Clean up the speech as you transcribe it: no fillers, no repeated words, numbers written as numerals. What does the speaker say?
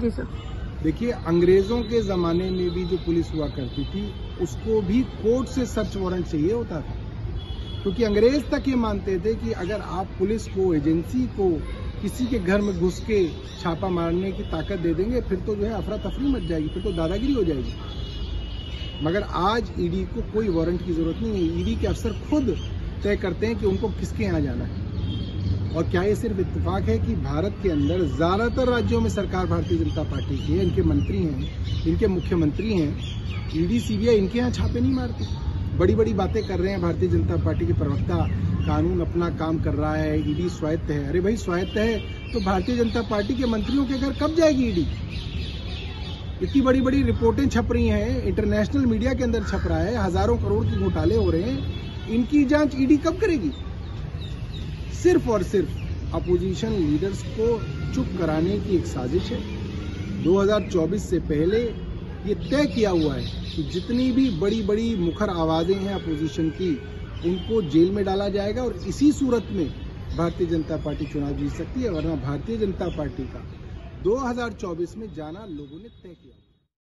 जी sir. देखिए, अंग्रेजों के जमाने में भी जो पुलिस हुआ करती थी उसको भी कोर्ट से सर्च वारंट चाहिए होता था, क्योंकि अंग्रेज तक ये मानते थे कि अगर आप पुलिस को, एजेंसी को किसी के घर में घुस के छापा मारने की ताकत दे देंगे फिर तो जो है अफरा तफरी मच जाएगी, फिर तो दादागिरी हो जाएगी। मगर आज ईडी को कोई वारंट की जरूरत नहीं है। ईडी के अफसर खुद तय करते हैं कि उनको किसके यहाँ जाना है। और क्या ये सिर्फ इत्तेफाक है कि भारत के अंदर ज्यादातर राज्यों में सरकार भारतीय जनता पार्टी की है, इनके मंत्री हैं, इनके मुख्यमंत्री हैं, ईडी सीबीआई इनके यहाँ छापे नहीं मारती। बड़ी बड़ी बातें कर रहे हैं भारतीय जनता पार्टी के प्रवक्ता, कानून अपना काम कर रहा है, ईडी स्वायत्त है। अरे भाई, स्वायत्त है तो भारतीय जनता पार्टी के मंत्रियों के घर कब जाएगी ईडी? इतनी बड़ी बड़ी रिपोर्टें छप रही हैं, इंटरनेशनल मीडिया के अंदर छप रहा है, हजारों करोड़ के घोटाले हो रहे हैं, इनकी जांच ईडी कब करेगी? सिर्फ और सिर्फ अपोजिशन लीडर्स को चुप कराने की एक साजिश है। 2024 से पहले ये तय किया हुआ है कि जितनी भी बड़ी बड़ी मुखर आवाजें हैं अपोजिशन की, उनको जेल में डाला जाएगा और इसी सूरत में भारतीय जनता पार्टी चुनाव जीत सकती है, वरना भारतीय जनता पार्टी का 2024 में जाना लोगों ने तय किया।